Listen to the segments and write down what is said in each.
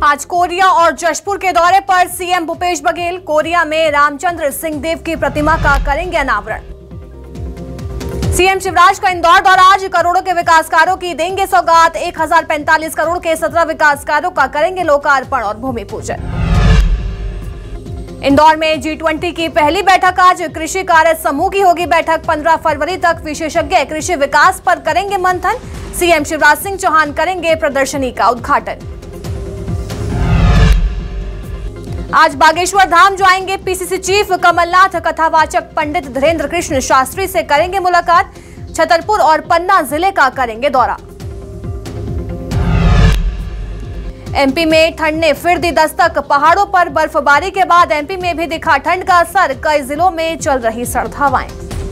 आज कोरिया और जशपुर के दौरे पर सीएम भूपेश बघेल कोरिया में रामचंद्र सिंह देव की प्रतिमा का करेंगे अनावरण। सीएम शिवराज का इंदौर दौरा, आज करोड़ों के विकास कार्यों की देंगे सौगात। 1045 करोड़ के 17 विकास कार्यों का करेंगे लोकार्पण और भूमि पूजन। इंदौर में G20 की पहली बैठक, आज कृषि कार्य समूह की होगी बैठक। 15 फरवरी तक विशेषज्ञ कृषि विकास पर करेंगे मंथन। सीएम शिवराज सिंह चौहान करेंगे प्रदर्शनी का उद्घाटन। आज बागेश्वर धाम जाएंगे पीसीसी चीफ कमलनाथ, कथावाचक पंडित धीरेन्द्र कृष्ण शास्त्री से करेंगे मुलाकात। छतरपुर और पन्ना जिले का करेंगे दौरा। एमपी में ठंड ने फिर दी दस्तक, पहाड़ों पर बर्फबारी के बाद एमपी में भी दिखा ठंड का असर। कई जिलों में चल रही सर्द हवाएं।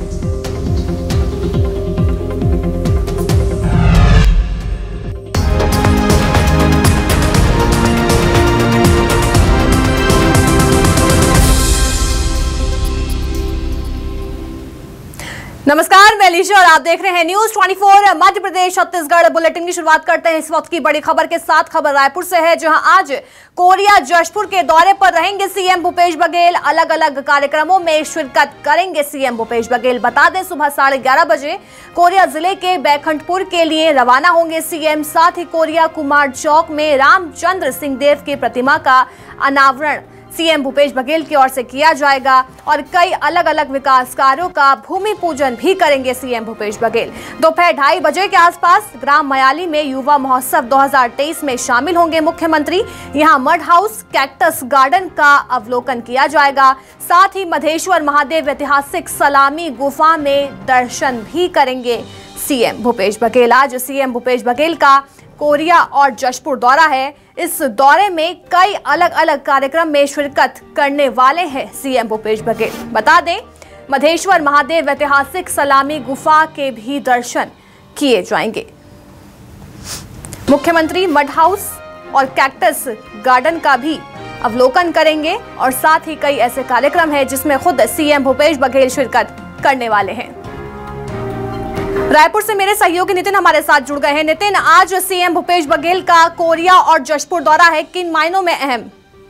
नमस्कार, मैं लीशा और आप देख रहे हैं न्यूज 24 मध्य प्रदेश छत्तीसगढ़। बुलेटिन की शुरुआत करते हैं इस वक्त की बड़ी खबर के साथ। खबर रायपुर से है, जहां आज कोरिया जशपुर के दौरे पर रहेंगे सीएम भूपेश बघेल। अलग अलग कार्यक्रमों में शिरकत करेंगे सीएम भूपेश बघेल। बता दें, सुबह 11:30 बजे कोरिया जिले के बैकुंठपुर के लिए रवाना होंगे सीएम। साथ ही कोरिया कुमार चौक में रामचंद्र सिंह देव की प्रतिमा का अनावरण सीएम भूपेश बघेल की ओर से किया जाएगा और कई अलग अलग विकास कार्यों का भूमि पूजन भी करेंगे सीएम भूपेश बघेल। दोपहर 2:30 बजे के आसपास ग्राम मयाली में युवा महोत्सव 2023 में शामिल होंगे मुख्यमंत्री। यहां मड हाउस, कैक्टस गार्डन का अवलोकन किया जाएगा। साथ ही मधेश्वर महादेव ऐतिहासिक सलामी गुफा में दर्शन भी करेंगे सीएम भूपेश बघेल। आज सीएम भूपेश बघेल का कोरिया और जशपुर दौरा है। इस दौरे में कई अलग अलग कार्यक्रम में शिरकत करने वाले हैं सीएम भूपेश बघेल। बता दें, मधेश्वर महादेव ऐतिहासिक सलामी गुफा के भी दर्शन किए जाएंगे। मुख्यमंत्री मड हाउस और कैक्टस गार्डन का भी अवलोकन करेंगे और साथ ही कई ऐसे कार्यक्रम हैं जिसमें खुद सीएम भूपेश बघेल शिरकत करने वाले हैं। रायपुर से मेरे सहयोगी नितिन हमारे साथ जुड़ गए हैं। नितिन, आज सीएम भूपेश बघेल का कोरिया और जशपुर दौरा है, किन मायनों में अहम?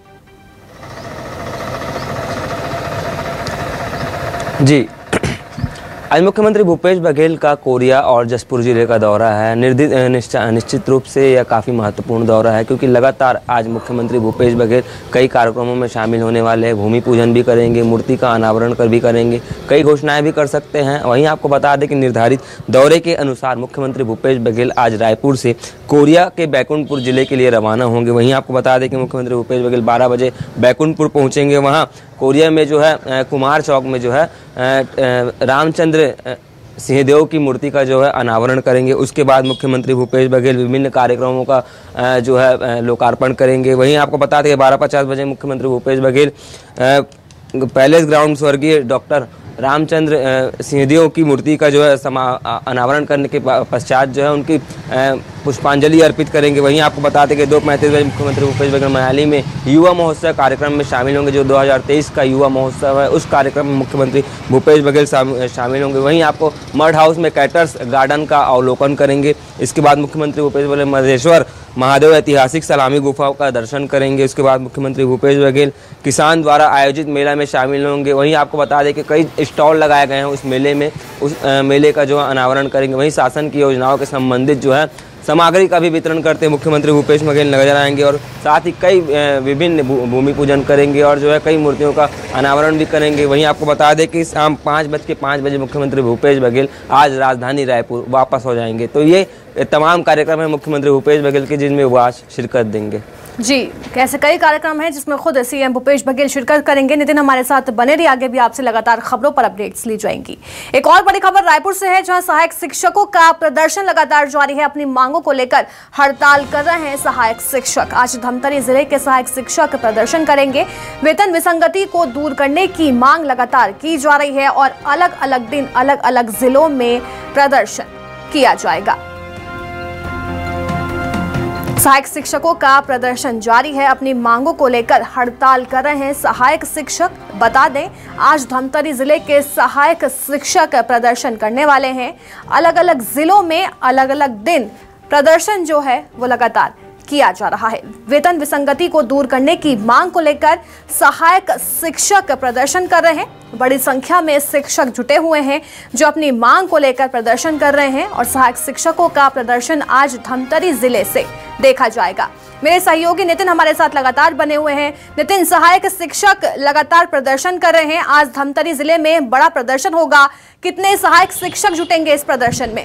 जी, आज मुख्यमंत्री भूपेश बघेल का कोरिया और जशपुर जिले का दौरा है। निश्चित रूप से यह काफ़ी महत्वपूर्ण दौरा है, क्योंकि लगातार आज मुख्यमंत्री भूपेश बघेल कई कार्यक्रमों में शामिल होने वाले हैं। भूमि पूजन भी करेंगे, मूर्ति का अनावरण भी करेंगे, कई घोषणाएं भी कर सकते हैं। वहीं आपको बता दें कि निर्धारित दौरे के अनुसार मुख्यमंत्री भूपेश बघेल आज रायपुर से कोरिया के बैकुंठपुर जिले के लिए रवाना होंगे। वहीं आपको बता दें कि मुख्यमंत्री भूपेश बघेल 12 बजे बैकुंठपुर पहुँचेंगे। वहाँ कोरिया में जो है कुमार चौक में जो है रामचंद्र सिंहदेव की मूर्ति का जो है अनावरण करेंगे। उसके बाद मुख्यमंत्री भूपेश बघेल विभिन्न कार्यक्रमों का जो है लोकार्पण करेंगे। वहीं आपको बता दें 12:50 बजे मुख्यमंत्री भूपेश बघेल पैलेस ग्राउंड स्वर्गीय डॉक्टर रामचंद्र सिंहदेव की मूर्ति का जो है अनावरण करने के पश्चात जो है उनकी पुष्पांजलि अर्पित करेंगे। वहीं आपको बता दें कि 2:35 बजे मुख्यमंत्री भूपेश बघेल मनाली में युवा महोत्सव कार्यक्रम में शामिल होंगे। जो 2023 का युवा महोत्सव है, उस कार्यक्रम में मुख्यमंत्री भूपेश बघेल शामिल होंगे। वहीं आपको मड हाउस में कैक्टस गार्डन का अवलोकन करेंगे। इसके बाद मुख्यमंत्री भूपेश बघेल मधेश्वर महादेव ऐतिहासिक सलामी गुफाओं का दर्शन करेंगे। उसके बाद मुख्यमंत्री भूपेश बघेल किसान द्वारा आयोजित मेला में शामिल होंगे। वहीं आपको बता दें कि कई स्टॉल लगाए गए हैं उस मेले में, उस मेले का जो अनावरण करेंगे। वहीं शासन की योजनाओं के संबंधित जो है सामग्री का भी वितरण करते मुख्यमंत्री भूपेश बघेल नजर आएंगे और साथ ही कई विभिन्न भूमि पूजन करेंगे और जो है कई मूर्तियों का अनावरण भी करेंगे। वहीं आपको बता दें कि शाम 5:05 बजे मुख्यमंत्री भूपेश बघेल आज राजधानी रायपुर वापस हो जाएंगे। तो ये तमाम कार्यक्रम है मुख्यमंत्री भूपेश बघेल के, जिनमें वो आज शिरकत देंगे। जी, कैसे कई कार्यक्रम हैं जिसमें खुद सीएम भूपेश बघेल शिरकत करेंगे। नितिन हमारे साथ बने रहिए, आगे भी आपसे लगातार खबरों पर अपडेट्स ली जाएंगी। एक और बड़ी खबर रायपुर से है, जहां सहायक शिक्षकों का प्रदर्शन लगातार जारी है। अपनी मांगों को लेकर हड़ताल कर रहे हैं सहायक शिक्षक। आज धमतरी जिले के सहायक शिक्षक प्रदर्शन करेंगे। वेतन विसंगति को दूर करने की मांग लगातार की जा रही है और अलग अलग दिन अलग अलग जिलों में प्रदर्शन किया जाएगा। सहायक शिक्षकों का प्रदर्शन जारी है। अपनी मांगों को लेकर हड़ताल कर रहे हैं सहायक शिक्षक। बता दें, आज धमतरी जिले के सहायक शिक्षक प्रदर्शन करने वाले हैं। अलग अलग जिलों में अलग अलग दिन प्रदर्शन जो है वो लगातार किया जा रहा है। वेतन विसंगति को दूर करने की मांग को लेकर सहायक शिक्षक प्रदर्शन कर रहे हैं। बड़ी संख्या में शिक्षक जुटे हुए हैं जो अपनी मांग को लेकर प्रदर्शन कर रहे हैं और सहायक शिक्षकों का प्रदर्शन आज धमतरी जिले से देखा जाएगा। मेरे सहयोगी नितिन हमारे साथ लगातार बने हुए हैं। नितिन, सहायक शिक्षक लगातार प्रदर्शन कर रहे हैं, आज धमतरी जिले में बड़ा प्रदर्शन होगा, कितने सहायक शिक्षक जुटेंगे इस प्रदर्शन में?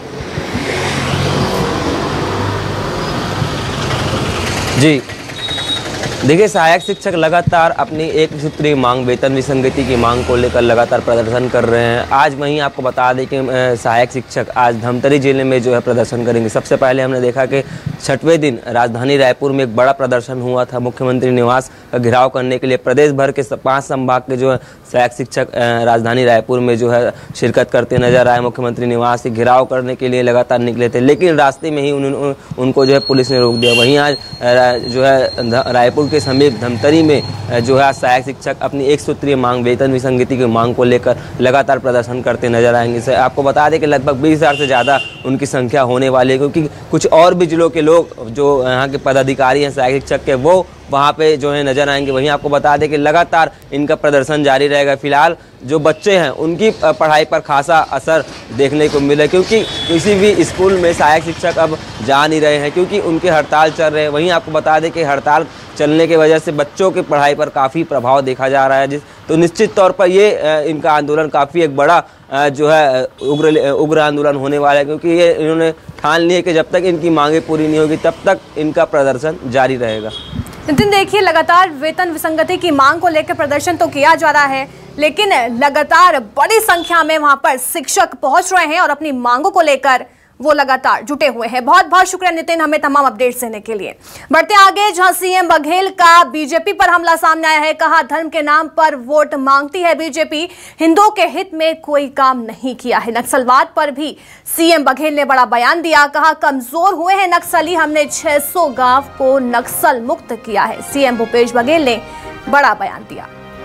जी देखिए, सहायक शिक्षक लगातार अपनी एक सूत्रीय मांग, वेतन विसंगति की मांग को लेकर लगातार प्रदर्शन कर रहे हैं। आज वहीं आपको बता दें कि सहायक शिक्षक आज धमतरी जिले में जो है प्रदर्शन करेंगे। सबसे पहले हमने देखा कि 6वें दिन राजधानी रायपुर में एक बड़ा प्रदर्शन हुआ था। मुख्यमंत्री निवास का घेराव करने के लिए प्रदेश भर के 5 संभाग के जो है सहायक शिक्षक राजधानी रायपुर में जो है शिरकत करते नजर आए। मुख्यमंत्री निवास से घेराव करने के लिए लगातार निकले थे, लेकिन रास्ते में ही उनको जो है पुलिस ने रोक दिया। वहीं आज जो है रायपुर के समीप धमतरी में जो है सहायक शिक्षक अपनी एक सूत्रीय मांग, वेतन विसंगति की मांग को लेकर लगातार प्रदर्शन करते नजर आएंगे। आपको बता दें कि लगभग 20,000 से ज़्यादा उनकी संख्या होने वाली है, क्योंकि कुछ और भी जिलों के लोग जो यहाँ के पदाधिकारी हैं सहायक शिक्षक के, वो वहाँ पे जो है नजर आएंगे। वहीं आपको बता दें कि लगातार इनका प्रदर्शन जारी रहेगा। फिलहाल जो बच्चे हैं उनकी पढ़ाई पर खासा असर देखने को मिला, क्योंकि किसी भी स्कूल में सहायक शिक्षक अब जा नहीं रहे हैं, क्योंकि उनकी हड़ताल चल रहे हैं। वहीं आपको बता दें कि हड़ताल चलने की वजह से बच्चों की पढ़ाई पर काफ़ी प्रभाव देखा जा रहा है। तो निश्चित तौर पर ये इनका आंदोलन काफ़ी एक बड़ा जो है उग्र आंदोलन होने वाला है, क्योंकि ये इन्होंने ठान लिया कि जब तक इनकी मांगें पूरी नहीं होगी तब तक इनका प्रदर्शन जारी रहेगा। नितिन, देखिए, लगातार वेतन विसंगति की मांग को लेकर प्रदर्शन तो किया जा रहा है, लेकिन लगातार बड़ी संख्या में वहां पर शिक्षक पहुंच रहे हैं और अपनी मांगों को लेकर वो लगातार जुटे हुए हैं। बहुत बहुत शुक्रिया नितिन, हमें तमाम अपडेट्स देने के लिए। बढ़ते आगे, जहां सीएम बघेल का बीजेपी पर हमला सामने आया है। कहा, धर्म के नाम पर वोट मांगती है बीजेपी, हिंदुओं के हित में कोई काम नहीं किया है। नक्सलवाद पर भी सीएम बघेल ने बड़ा बयान दिया। कहा, कमजोर हुए हैं नक्सली, हमने 600 गांव को नक्सल मुक्त किया है। सीएम भूपेश बघेल ने बड़ा बयान दिया।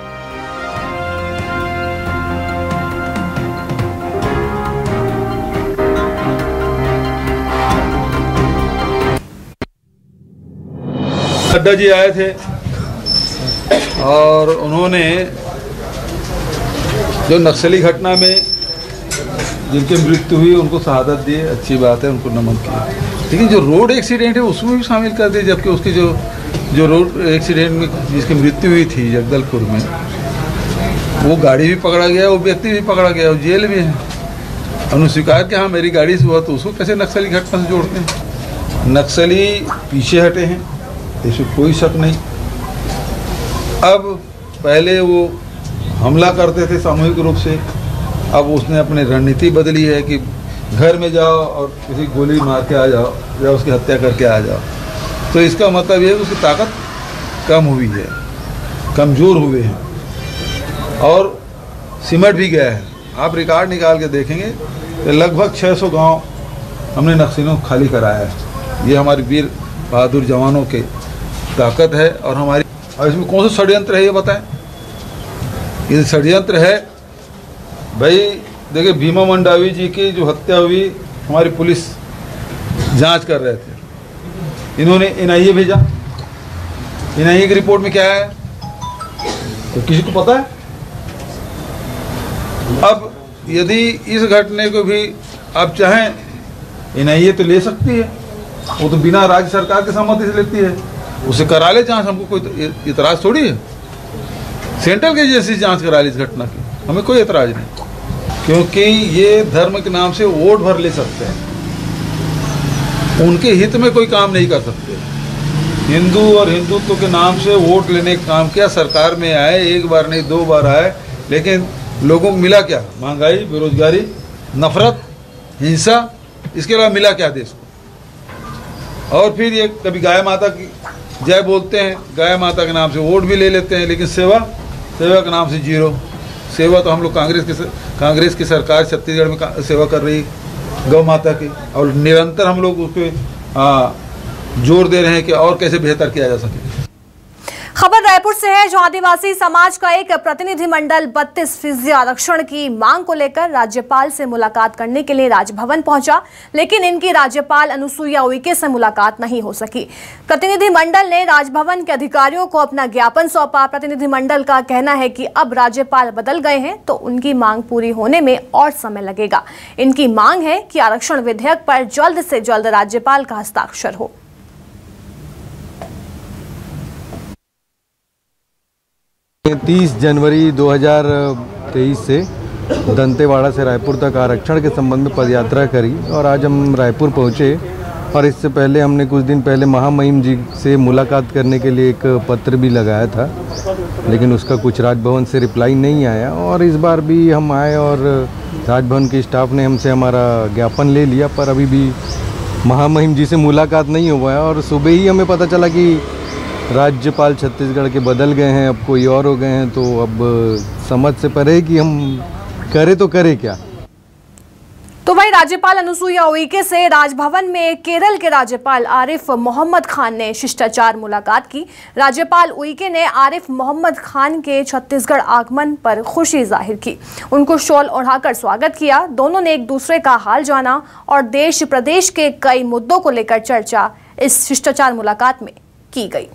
नड्डा जी आए थे और उन्होंने जो नक्सली घटना में जिनकी मृत्यु हुई उनको शहादत दी, अच्छी बात है, उनको नमन किया। लेकिन जो रोड एक्सीडेंट है उसमें भी शामिल कर दिए, जबकि उसकी जो रोड एक्सीडेंट में जिसकी मृत्यु हुई थी जगदलपुर में, वो गाड़ी भी पकड़ा गया, वो व्यक्ति भी पकड़ा गया, वो जेल में है। उन्होंने स्वीकार किया हाँ मेरी गाड़ी से हुआ, तो उसको कैसे नक्सली घटना से जोड़ते हैं? नक्सली पीछे हटे हैं, इसमें कोई शक नहीं। अब पहले वो हमला करते थे सामूहिक रूप से, अब उसने अपनी रणनीति बदली है कि घर में जाओ और किसी गोली मार के आ जाओ या उसकी हत्या करके आ जाओ। तो इसका मतलब ये है कि उसकी ताकत कम हुई है, कमज़ोर हुए हैं और सिमट भी गया है। आप रिकॉर्ड निकाल के देखेंगे तो लगभग 600 गांव हमने नक्सलियों को खाली कराया है। ये हमारे वीर बहादुर जवानों के ताकत है। और इसमें कौन सा षड्यंत्र है ये बताएं? ये षड्यंत्र है भाई, देखिए भीमा मंडावी जी की जो हत्या हुई, हमारी पुलिस जांच कर रहे थे, इन्होंने एनआईए भेजा। एनआईए की रिपोर्ट में क्या है तो किसी को पता है? अब यदि इस घटने को भी आप चाहें एनआईए तो ले सकती है, वो तो बिना राज्य सरकार की सहमति से लेती है, उसे करा ले जांच, हमको कोई इतराज़ थोड़ी है। सेंट्रल की एजेंसी जांच करा ली इस घटना की, हमें कोई एतराज़ नहीं, क्योंकि ये धर्म के नाम से वोट भर ले सकते हैं, उनके हित में कोई काम नहीं कर सकते। हिंदू और हिंदुत्व के नाम से वोट लेने का काम किया, सरकार में आए, एक बार नहीं 2 बार आए, लेकिन लोगों को मिला क्या? महंगाई, बेरोजगारी, नफरत, हिंसा, इसके अलावा मिला क्या देश को? और फिर ये कभी गाय माता की जय बोलते हैं, गाय माता के नाम से वोट भी ले लेते हैं, लेकिन सेवा के नाम से जीरो। सेवा तो हम लोग कांग्रेस की सरकार छत्तीसगढ़ में सेवा कर रही गौ माता की, और निरंतर हम लोग उस पर जोर दे रहे हैं कि और कैसे बेहतर किया जा सके। खबर रायपुर से है, जो आदिवासी समाज का एक प्रतिनिधिमंडल 32% आरक्षण की मांग को लेकर राज्यपाल से मुलाकात करने के लिए राजभवन पहुंचा, लेकिन इनकी राज्यपाल अनुसुईया उइके से मुलाकात नहीं हो सकी। प्रतिनिधिमंडल ने राजभवन के अधिकारियों को अपना ज्ञापन सौंपा। प्रतिनिधिमंडल का कहना है कि अब राज्यपाल बदल गए हैं तो उनकी मांग पूरी होने में और समय लगेगा। इनकी मांग है कि आरक्षण विधेयक पर जल्द से जल्द राज्यपाल का हस्ताक्षर हो। 30 जनवरी 2023 से दंतेवाड़ा से रायपुर तक आरक्षण के संबंध में पदयात्रा करी और आज हम रायपुर पहुंचे। और इससे पहले हमने कुछ दिन पहले महामहिम जी से मुलाकात करने के लिए एक पत्र भी लगाया था, लेकिन उसका कुछ राजभवन से रिप्लाई नहीं आया। और इस बार भी हम आए और राजभवन के स्टाफ ने हमसे हमारा ज्ञापन ले लिया, पर अभी भी महामहिम जी से मुलाकात नहीं हुआ है। और सुबह ही हमें पता चला कि राज्यपाल छत्तीसगढ़ के बदल गए हैं, अब कोई और हो गए हैं। तो अब समझ से परे है कि हम करें तो करें क्या। तो वही राज्यपाल अनुसुईया उइके से राजभवन में केरल के राज्यपाल आरिफ मोहम्मद खान ने शिष्टाचार मुलाकात की। राज्यपाल उइके ने आरिफ मोहम्मद खान के छत्तीसगढ़ आगमन पर खुशी जाहिर की, उनको शॉल ओढ़ाकर स्वागत किया। दोनों ने एक दूसरे का हाल जाना और देश प्रदेश के कई मुद्दों को लेकर चर्चा इस शिष्टाचार मुलाकात में की गई।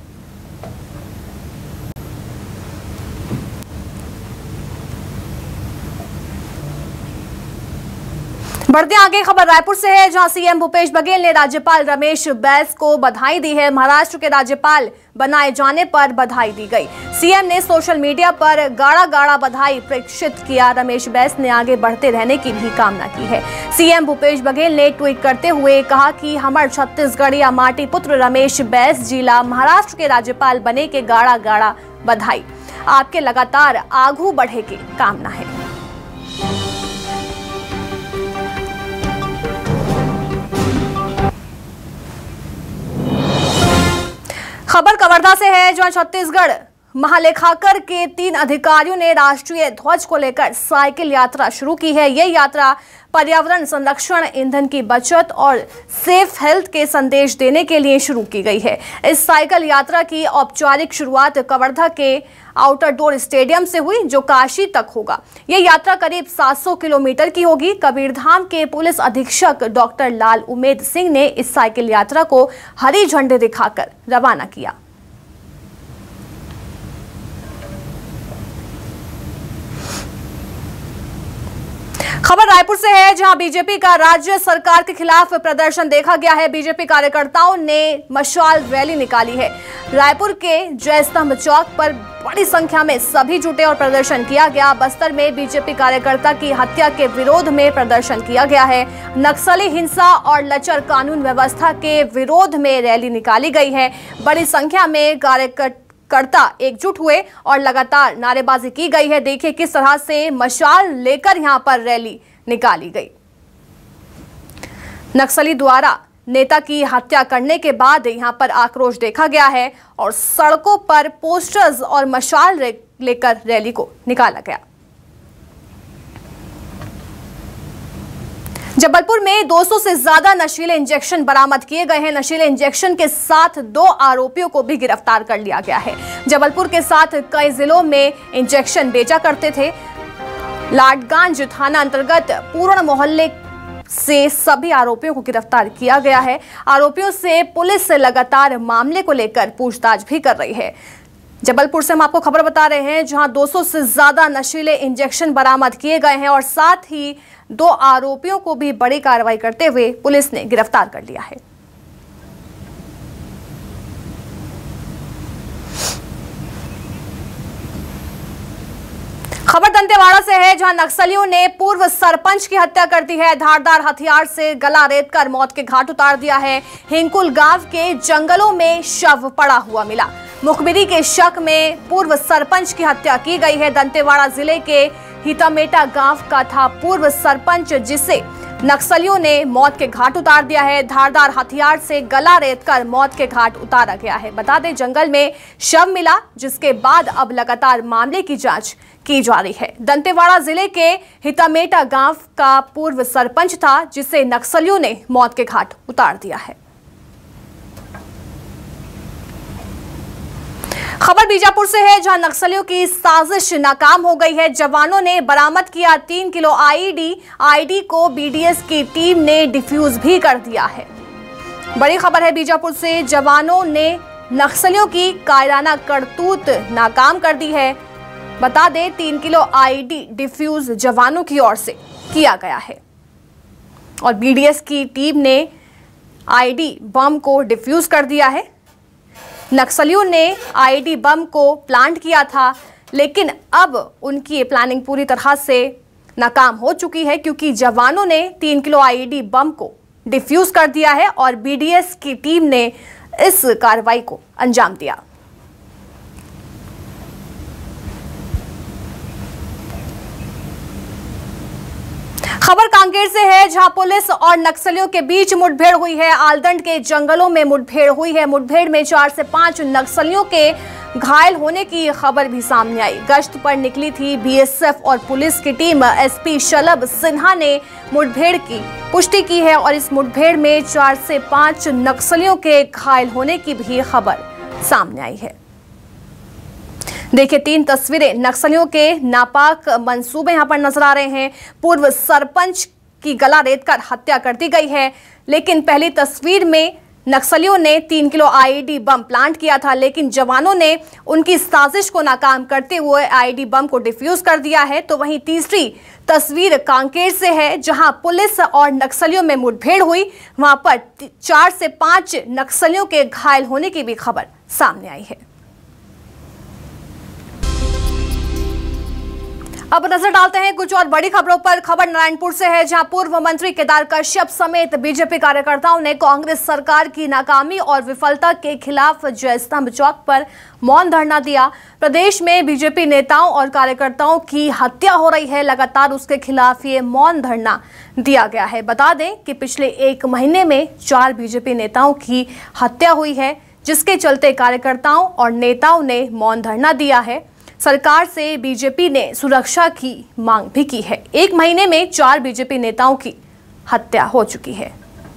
बढ़ते आगे, खबर रायपुर से है, जहां सीएम भूपेश बघेल ने राज्यपाल रमेश बैस को बधाई दी है। महाराष्ट्र के राज्यपाल बनाए जाने पर बधाई दी गई। सीएम ने सोशल मीडिया पर गाढ़ा गाढ़ा बधाई प्रेषित किया। रमेश बैस ने आगे बढ़ते रहने की भी कामना की है। सीएम भूपेश बघेल ने ट्वीट करते हुए कहा कि हमर छत्तीसगढ़िया माटी पुत्र रमेश बैस जिला महाराष्ट्र के राज्यपाल बने के गाढ़ा गाढ़ा बधाई। आपके लगातार आगू बढ़े की कामना है। खबर कवर्धा से है, जहां छत्तीसगढ़ महालेखाकर के 3 अधिकारियों ने राष्ट्रीय ध्वज को लेकर साइकिल यात्रा शुरू की है। यह यात्रा पर्यावरण संरक्षण, ईंधन की बचत और सेफ हेल्थ के संदेश देने के लिए शुरू की गई है। इस साइकिल यात्रा की औपचारिक शुरुआत कवर्धा के आउटर डोर स्टेडियम से हुई, जो काशी तक होगा। यह यात्रा करीब 700 किलोमीटर की होगी। कबीरधाम के पुलिस अधीक्षक डॉक्टर लाल उमेद सिंह ने इस साइकिल यात्रा को हरी झंडी दिखाकर रवाना किया। खबर रायपुर से है, जहां बीजेपी का राज्य सरकार के खिलाफ प्रदर्शन देखा गया है। बीजेपी कार्यकर्ताओं ने मशाल रैली निकाली है। रायपुर के जयस्तंभ चौक पर बड़ी संख्या में सभी जुटे और प्रदर्शन किया गया। बस्तर में बीजेपी कार्यकर्ता की हत्या के विरोध में प्रदर्शन किया गया है। नक्सली हिंसा और लचर कानून व्यवस्था के विरोध में रैली निकाली गई है। बड़ी संख्या में कार्यकर्ता एकजुट हुए और लगातार नारेबाजी की गई है। देखिए किस तरह से मशाल लेकर यहां पर रैली निकाली गई। नक्सली द्वारा नेता की हत्या करने के बाद यहां पर आक्रोश देखा गया है और सड़कों पर पोस्टर्स और मशाल लेकर रैली को निकाला गया। जबलपुर में 200 से ज्यादा नशीले इंजेक्शन बरामद किए गए हैं। नशीले इंजेक्शन के साथ 2 आरोपियों को भी गिरफ्तार कर लिया गया है। जबलपुर के साथ कई जिलों में इंजेक्शन बेचा करते थे। लाडगंज थाना अंतर्गत पूर्ण मोहल्ले से सभी आरोपियों को गिरफ्तार किया गया है। आरोपियों से पुलिस लगातार मामले को लेकर पूछताछ भी कर रही है। जबलपुर से हम आपको खबर बता रहे हैं, जहां 200 से ज्यादा नशीले इंजेक्शन बरामद किए गए हैं और साथ ही 2 आरोपियों को भी बड़ी कार्रवाई करते हुए पुलिस ने गिरफ्तार कर लिया है। खबर दंतेवाड़ा से है, जहां नक्सलियों ने पूर्व सरपंच की हत्या कर दी है। धारदार हथियार से गला रेतकर मौत के घाट उतार दिया है। हिंकुल गांव के जंगलों में शव पड़ा हुआ मिला। मुखबिरी के शक में पूर्व सरपंच की हत्या की गई है। दंतेवाड़ा जिले के हितामेटा गांव का था पूर्व सरपंच, जिसे नक्सलियों ने मौत के घाट उतार दिया है। धारदार हथियार से गला रेतकर मौत के घाट उतारा गया है। बता दें, जंगल में शव मिला, जिसके बाद अब लगातार मामले की जांच की जा रही है। दंतेवाड़ा जिले के हितामेटा गांव का पूर्व सरपंच था, जिसे नक्सलियों ने मौत के घाट उतार दिया है। खबर बीजापुर से है, जहां नक्सलियों की साजिश नाकाम हो गई है। जवानों ने बरामद किया 3 किलो आईडी को बीडीएस की टीम ने डिफ्यूज भी कर दिया है। बड़ी खबर है बीजापुर से, जवानों ने नक्सलियों की कायराना करतूत नाकाम कर दी है। बता दें 3 किलो आईडी डिफ्यूज जवानों की ओर से किया गया है और बीडीएस की टीम ने आईडी बम को डिफ्यूज कर दिया है। नक्सलियों ने आईडी बम को प्लांट किया था, लेकिन अब उनकी ये प्लानिंग पूरी तरह से नाकाम हो चुकी है, क्योंकि जवानों ने 3 किलो आईडी बम को डिफ्यूज कर दिया है और बीडीएस की टीम ने इस कार्रवाई को अंजाम दिया। खबर कांकेर से है, जहां पुलिस और नक्सलियों के बीच मुठभेड़ हुई है। आलदंड के जंगलों में मुठभेड़ हुई है। मुठभेड़ में 4 से 5 नक्सलियों के घायल होने की खबर भी सामने आई। गश्त पर निकली थी बीएसएफ और पुलिस की टीम। एसपी शलभ सिन्हा ने मुठभेड़ की पुष्टि की है और इस मुठभेड़ में 4 से 5 नक्सलियों के घायल होने की भी खबर सामने आई है। देखिए 3 तस्वीरें नक्सलियों के नापाक मंसूबे यहां पर नजर आ रहे हैं। पूर्व सरपंच की गला रेतकर हत्या कर दी गई है, लेकिन पहली तस्वीर में नक्सलियों ने 3 किलो आईडी बम प्लांट किया था, लेकिन जवानों ने उनकी साजिश को नाकाम करते हुए आईडी बम को डिफ्यूज कर दिया है। तो वहीं तीसरी तस्वीर कांकेर से है, जहां पुलिस और नक्सलियों में मुठभेड़ हुई। वहां पर 4 से 5 नक्सलियों के घायल होने की भी खबर सामने आई है। अब नजर डालते हैं कुछ और बड़ी खबरों पर। खबर नारायणपुर से है, जहां पूर्व मंत्री केदार कश्यप समेत बीजेपी कार्यकर्ताओं ने कांग्रेस सरकार की नाकामी और विफलता के खिलाफ जयस्तंभ चौक पर मौन धरना दिया। प्रदेश में बीजेपी नेताओं और कार्यकर्ताओं की हत्या हो रही है, लगातार उसके खिलाफ ये मौन धरना दिया गया है। बता दें कि पिछले 1 महीने में 4 बीजेपी नेताओं की हत्या हुई है, जिसके चलते कार्यकर्ताओं और नेताओं ने मौन धरना दिया है। सरकार से बीजेपी ने सुरक्षा की मांग भी की है। 1 महीने में 4 बीजेपी नेताओं की हत्या हो चुकी है।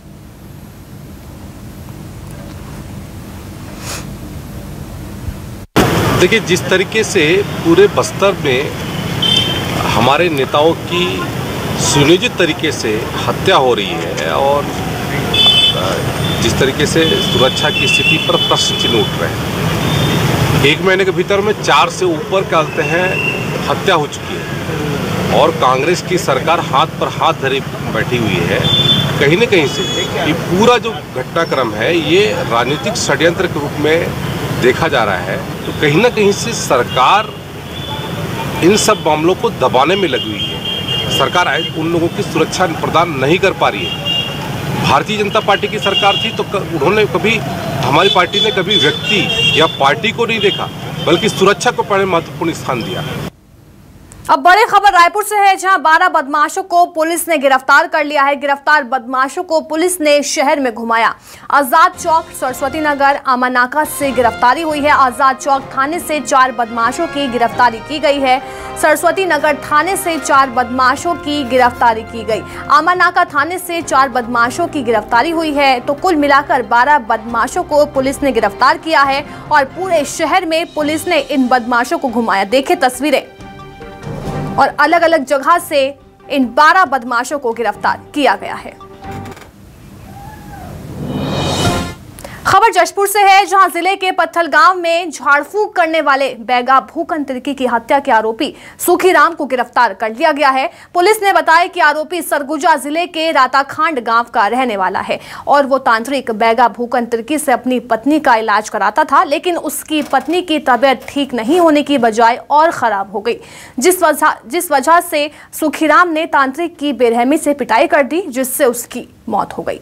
देखिए, जिस तरीके से पूरे बस्तर में हमारे नेताओं की सुनियोजित तरीके से हत्या हो रही है और जिस तरीके से सुरक्षा की स्थिति पर प्रश्न चिन्ह उठ रहे हैं, 1 महीने के भीतर में 4 से ऊपर कहते हैं हत्या हो चुकी है और कांग्रेस की सरकार हाथ पर हाथ धरे बैठी हुई है। कहीं न कहीं से ये पूरा जो घटनाक्रम है ये राजनीतिक षड्यंत्र के रूप में देखा जा रहा है। तो कहीं न कहीं से सरकार इन सब मामलों को दबाने में लगी हुई है। सरकार उन लोगों की सुरक्षा प्रदान नहीं कर पा रही है। भारतीय जनता पार्टी की सरकार थी तो उन्होंने कभी, हमारी पार्टी ने कभी व्यक्ति या पार्टी को नहीं देखा, बल्कि सुरक्षा को पहले महत्वपूर्ण स्थान दिया। अब बड़ी खबर रायपुर से है, जहां 12 बदमाशों को पुलिस ने गिरफ्तार कर लिया है। गिरफ्तार बदमाशों को पुलिस ने शहर में घुमाया। आजाद चौक, सरस्वती नगर, आमानाका से गिरफ्तारी हुई है। आजाद चौक थाने से 4 बदमाशों की गिरफ्तारी की गई है। सरस्वती नगर थाने से 4 बदमाशों की गिरफ्तारी की गई। आमानाका थाने से 4 बदमाशों की गिरफ्तारी हुई है। तो कुल मिलाकर 12 बदमाशों को पुलिस ने गिरफ्तार किया है और पूरे शहर में पुलिस ने इन बदमाशों को घुमाया। देखें तस्वीरें, और अलग अलग जगह से इन 12 बदमाशों को गिरफ्तार किया गया है। खबर जशपुर से है, जहां जिले के पत्थल गांव में झाड़ फूंक करने वाले बैगा भूकन तिर्की की हत्या के आरोपी सुखीराम को गिरफ्तार कर लिया गया है। पुलिस ने बताया कि आरोपी सरगुजा जिले के राताखांड गांव का रहने वाला है और वो तांत्रिक बैगा भूकन तिर्की से अपनी पत्नी का इलाज कराता था, लेकिन उसकी पत्नी की तबीयत ठीक नहीं होने की बजाय और खराब हो गई, जिस वजह से सुखीराम ने तांत्रिक की बेरहमी से पिटाई कर दी, जिससे उसकी मौत हो गई।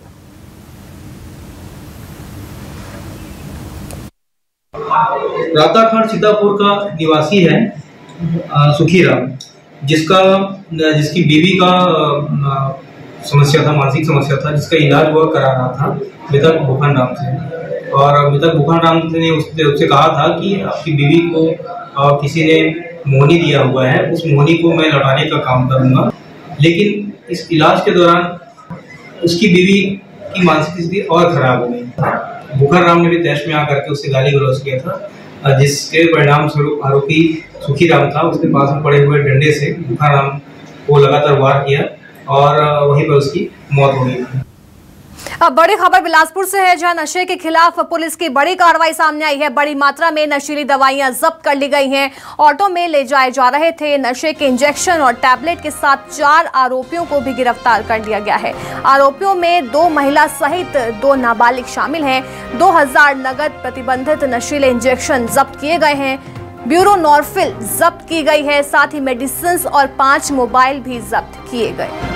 राताखांड सीतापुर का निवासी है सुखीराम, जिसकी बीवी का समस्या था, मानसिक समस्या था, जिसका इलाज वह करा रहा था मृतक भूखन राम से। और मृतक भूखन राम ने उससे कहा था कि आपकी बीवी को किसी ने मोहनी दिया हुआ है, उस मोहनी को मैं लौटाने का काम करूँगा। लेकिन इस इलाज के दौरान उसकी बीवी की मानसिक स्थिति और खराब हो गई। भूखन राम ने भी तैश में आकर के उससे गाली गलौज किया था जिसके परिणाम स्वरूप आरोपी सुखीराम था, उसके पास में पड़े हुए डंडे से बुखाराम को लगातार वार किया और वहीं पर उसकी मौत हो गई। अब बड़ी खबर बिलासपुर से है, जहां नशे के खिलाफ पुलिस की बड़ी कार्रवाई सामने आई है। बड़ी मात्रा में नशीली दवाइयां जब्त कर ली गई हैं। ऑटो में ले जाए जा रहे थे नशे के इंजेक्शन और टैबलेट के साथ 4 आरोपियों को भी गिरफ्तार कर लिया गया है। आरोपियों में 2 महिला सहित 2 नाबालिग शामिल हैं। 2000 नगद प्रतिबंधित नशीले इंजेक्शन जब्त किए गए हैं। ब्यूरो नॉर्फिल जब्त की गई है, साथ ही मेडिसिन और 5 मोबाइल भी जब्त किए गए।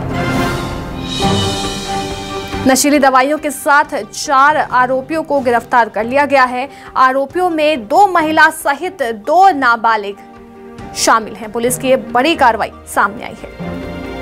नशीली दवाइयों के साथ 4 आरोपियों को गिरफ्तार कर लिया गया है। आरोपियों में 2 महिला सहित 2 नाबालिग शामिल हैं। पुलिस की ये बड़ी कार्रवाई सामने आई है।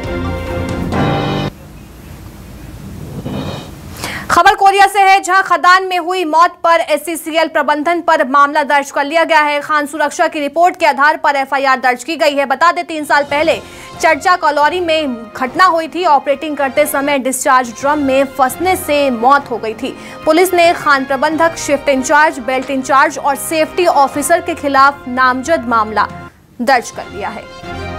खबर कोरिया से है, जहां खदान में हुई मौत पर SCCL प्रबंधन पर मामला दर्ज कर लिया गया है। खान सुरक्षा की रिपोर्ट के आधार पर FIR दर्ज की गई है। बता दें 3 साल पहले चर्चा कॉलोनी में घटना हुई थी। ऑपरेटिंग करते समय डिस्चार्ज ड्रम में फंसने से मौत हो गई थी। पुलिस ने खान प्रबंधक, शिफ्ट इंचार्ज, बेल्ट इंचार्ज और सेफ्टी ऑफिसर के खिलाफ नामजद मामला दर्ज कर लिया है।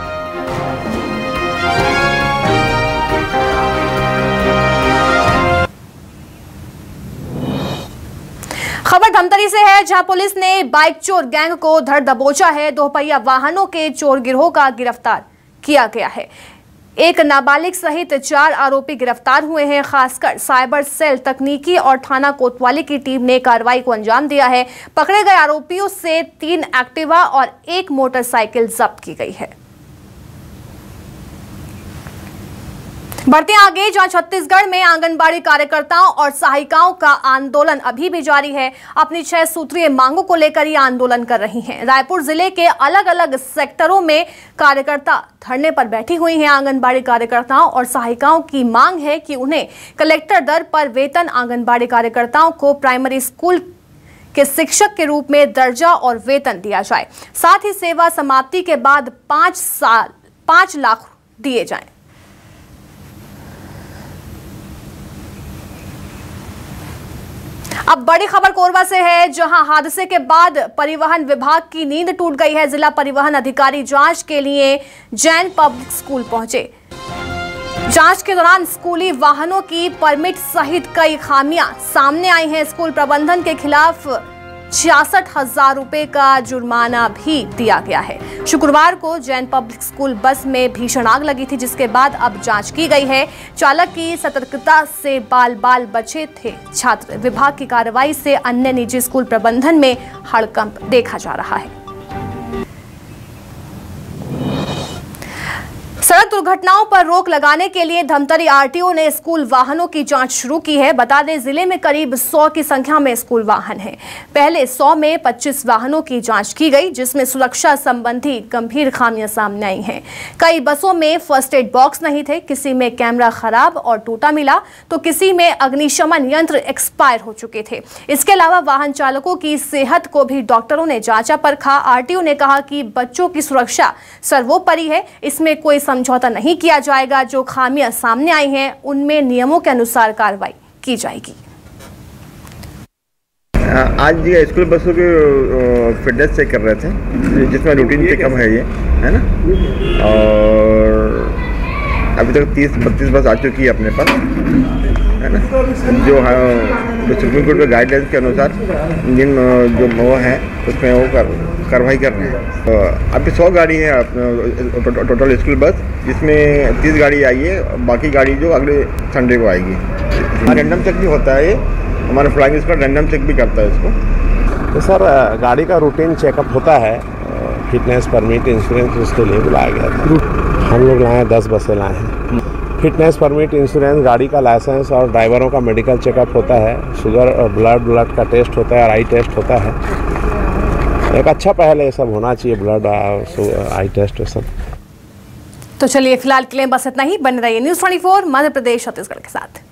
खबर धमतरी से है, जहां पुलिस ने बाइक चोर गैंग को धर दबोचा है। 2 पहिया वाहनों के चोर गिरोह का गिरफ्तार किया गया है। 1 नाबालिग सहित 4 आरोपी गिरफ्तार हुए हैं। खासकर साइबर सेल, तकनीकी और थाना कोतवाली की टीम ने कार्रवाई को अंजाम दिया है। पकड़े गए आरोपियों से 3 एक्टिवा और 1 मोटरसाइकिल जब्त की गई है। बढ़ते आगे, जहां छत्तीसगढ़ में आंगनबाड़ी कार्यकर्ताओं और सहायिकाओं का आंदोलन अभी भी जारी है। अपनी 6 सूत्रीय मांगों को लेकर ये आंदोलन कर रही हैं। रायपुर जिले के अलग अलग सेक्टरों में कार्यकर्ता धरने पर बैठी हुई हैं। आंगनबाड़ी कार्यकर्ताओं और सहायिकाओं की मांग है कि उन्हें कलेक्टर दर पर वेतन, आंगनबाड़ी कार्यकर्ताओं को प्राइमरी स्कूल के शिक्षक के रूप में दर्जा और वेतन दिया जाए। साथ ही सेवा समाप्ति के बाद 5 लाख दिए जाएं। अब बड़ी खबर कोरबा से है, जहां हादसे के बाद परिवहन विभाग की नींद टूट गई है। जिला परिवहन अधिकारी जांच के लिए जैन पब्लिक स्कूल पहुंचे। जांच के दौरान स्कूली वाहनों की परमिट सहित कई खामियां सामने आई हैं। स्कूल प्रबंधन के खिलाफ 66,000 रुपए का जुर्माना भी दिया गया है। शुक्रवार को जैन पब्लिक स्कूल बस में भीषण आग लगी थी, जिसके बाद अब जांच की गई है। चालक की सतर्कता से बाल बचे थे छात्र। विभाग की कार्रवाई से अन्य निजी स्कूल प्रबंधन में हड़कंप देखा जा रहा है। सड़क दुर्घटनाओं पर रोक लगाने के लिए धमतरी आरटीओ ने स्कूल वाहनों की जांच शुरू की है। बता दें, जिले में करीब 100 की संख्या में स्कूल वाहन हैं। पहले 100 में 25 वाहनों की जांच की गई, जिसमें सुरक्षा संबंधी गंभीर खामियां सामने आई हैं। कई बसों में फर्स्ट एड बॉक्स नहीं थे, किसी में कैमरा खराब और टूटा मिला, तो किसी में अग्निशमन यंत्र एक्सपायर हो चुके थे। इसके अलावा वाहन चालकों की सेहत को भी डॉक्टरों ने जांचा परखा। आरटीओ ने कहा कि बच्चों की सुरक्षा सर्वोपरि है, इसमें कोई समझौता नहीं किया जाएगा। जो खामियां सामने आई हैं उनमें नियमों के अनुसार कार्रवाई की जाएगी। आज ये स्कूल बसों की फिटनेस चेक कर रहे थे, जिसमें रूटीन चेकअप है ये, है ना। और अभी तक 30-32 बस आ चुकी है अपने पास, है ना। जो सुप्रीम कोर्ट के गाइडलाइंस के अनुसार जिन जो वो है उसमें वो कार्रवाई कर रहे हैं। अभी 100 गाड़ी है टोटल स्कूल बस, जिसमें 30 गाड़ी आई है, बाकी गाड़ी जो अगले संडे को आएगी। रैंडम चेक भी होता है, ये हमारा फ्लाइंग स्क्वाड रैंडम चेक भी करता है इसको। तो सर गाड़ी का रूटीन चेकअप होता है, फिटनेस परमिट इंश्योरेंस उसके लिए बुलाया गया था। हम लोग लाए 10 बसें लाए हैं। फिटनेस परमिट इंश्योरेंस, गाड़ी का लाइसेंस और ड्राइवरों का मेडिकल चेकअप होता है। शुगर और ब्लड का टेस्ट होता है और आई टेस्ट होता है। एक अच्छा पहले ये सब होना चाहिए, ब्लड आई टेस्ट सब। तो चलिए फिलहाल के लिए बस इतना ही। बने रहिए न्यूज़ 24 मध्य प्रदेश छत्तीसगढ़ के साथ।